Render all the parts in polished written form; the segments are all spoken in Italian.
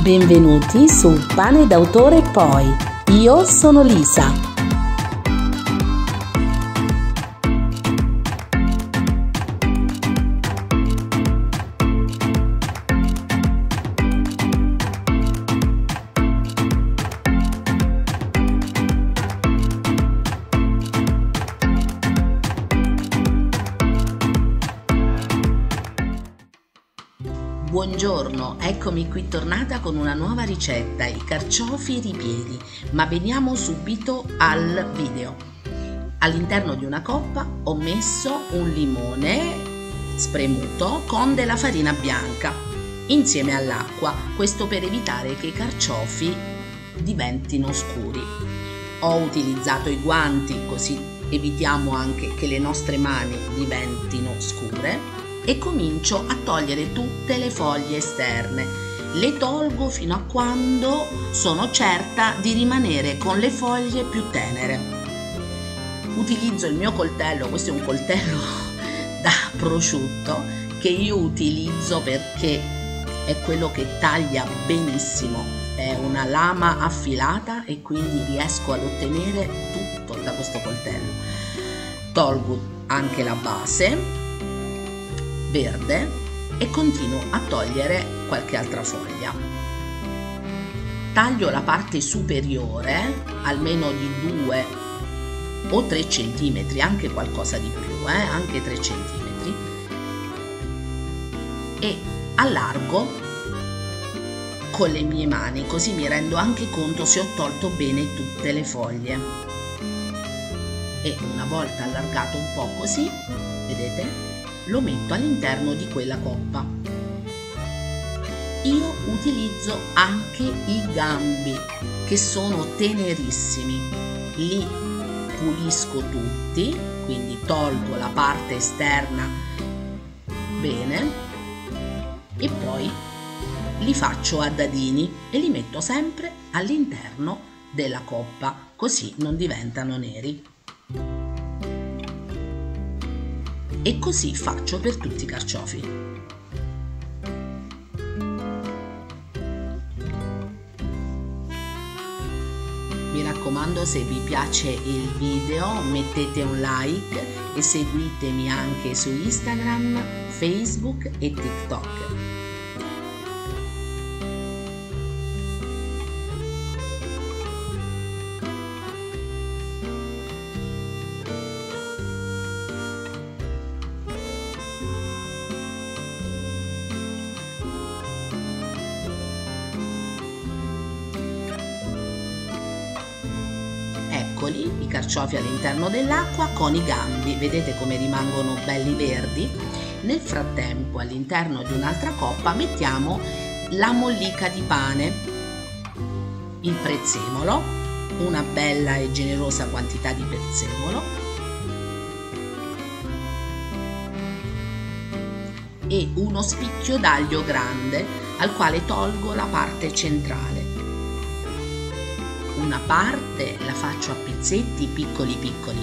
Benvenuti su Pane d'autore Poi. Io sono Lisa. Buongiorno, eccomi qui tornata con una nuova ricetta, i carciofi ripieni, ma veniamo subito al video. All'interno di una coppa ho messo un limone spremuto con della farina bianca insieme all'acqua, questo per evitare che i carciofi diventino scuri. Ho utilizzato i guanti così evitiamo anche che le nostre mani diventino scure. E comincio a togliere tutte le foglie esterne. Le tolgo fino a quando sono certa di rimanere con le foglie più tenere. Utilizzo il mio coltello, questo è un coltello da prosciutto che io utilizzo perché è quello che taglia benissimo. È una lama affilata e quindi riesco ad ottenere tutto da questo coltello. Tolgo anche la base verde e continuo a togliere qualche altra foglia. Taglio la parte superiore almeno di 2 o 3 centimetri, anche qualcosa di più, anche 3 centimetri, e allargo con le mie mani, così mi rendo anche conto se ho tolto bene tutte le foglie. E una volta allargato un po' così, vedete, lo metto all'interno di quella coppa. Io utilizzo anche i gambi che sono tenerissimi, li pulisco tutti, quindi tolgo la parte esterna bene e poi li faccio a dadini e li metto sempre all'interno della coppa, così non diventano neri. E così faccio per tutti i carciofi. Mi raccomando, se vi piace il video mettete un like e seguitemi anche su Instagram, Facebook e TikTok. Eccoli i carciofi all'interno dell'acqua con i gambi, vedete come rimangono belli verdi. Nel frattempo all'interno di un'altra coppa mettiamo la mollica di pane, il prezzemolo, una bella e generosa quantità di prezzemolo e uno spicchio d'aglio grande al quale tolgo la parte centrale. Una parte la faccio a pezzetti piccoli piccoli.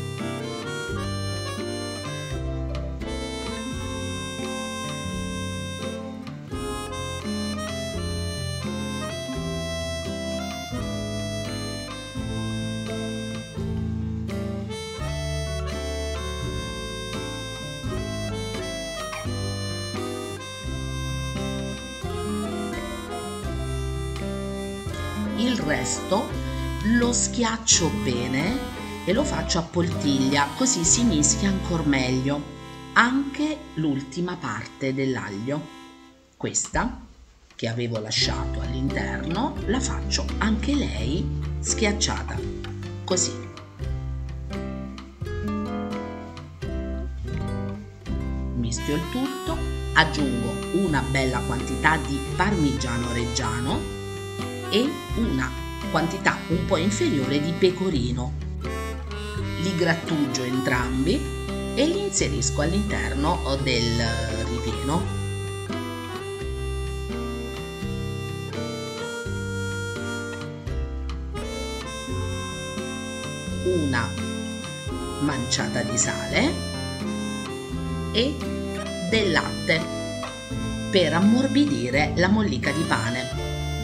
Il resto lo schiaccio bene e lo faccio a poltiglia, così si mischia ancora meglio. Anche l'ultima parte dell'aglio, questa che avevo lasciato all'interno, la faccio anche lei schiacciata, così. Mischio il tutto, aggiungo una bella quantità di parmigiano reggiano e una quantità un po' inferiore di pecorino. Li grattugio entrambi e li inserisco all'interno del ripieno. Una manciata di sale e del latte per ammorbidire la mollica di pane.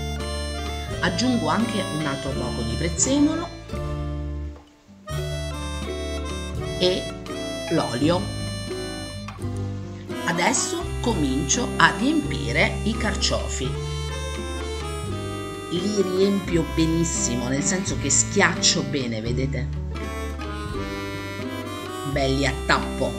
Aggiungo anche un altro poco di prezzemolo e l'olio. Adesso comincio a riempire i carciofi. Li riempio benissimo, nel senso che schiaccio bene, vedete? Belli a tappo.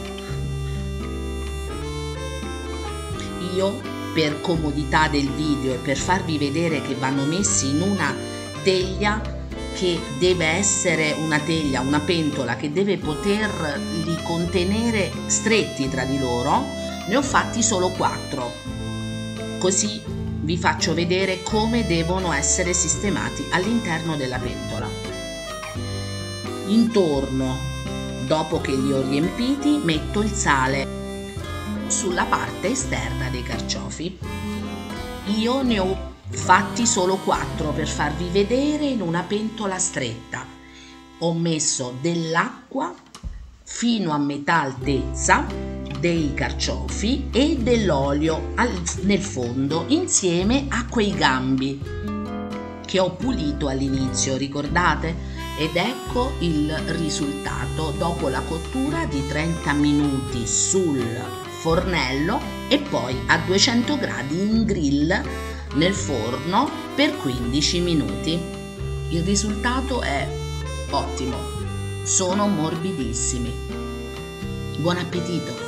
Io, per comodità del video e per farvi vedere che vanno messi in una teglia che deve essere una teglia, una pentola che deve poterli contenere stretti tra di loro, ne ho fatti solo 4, così vi faccio vedere come devono essere sistemati all'interno della pentola. Intorno, dopo che li ho riempiti, metto il sale sulla parte esterna dei carciofi. Io ne ho fatti solo 4 per farvi vedere in una pentola stretta. Ho messo dell'acqua fino a metà altezza dei carciofi e dell'olio nel fondo insieme a quei gambi che ho pulito all'inizio, ricordate? Ed ecco il risultato dopo la cottura di 30 minuti sul fornello e poi a 200 gradi in grill nel forno per 15 minuti. Il risultato è ottimo, sono morbidissimi. Buon appetito!